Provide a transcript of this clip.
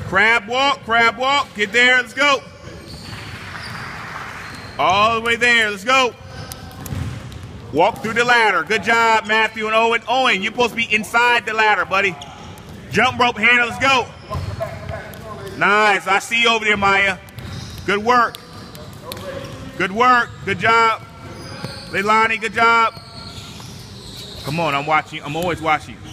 Crab walk, get there, let's go. All the way there, let's go. Walk through the ladder. Good job, Matthew and Owen. Owen, you're supposed to be inside the ladder, buddy. Jump rope handle, let's go. Nice, I see you over there, Maya. Good work. Good work, good job. Leilani, good job. Come on, I'm watching, I'm always watching.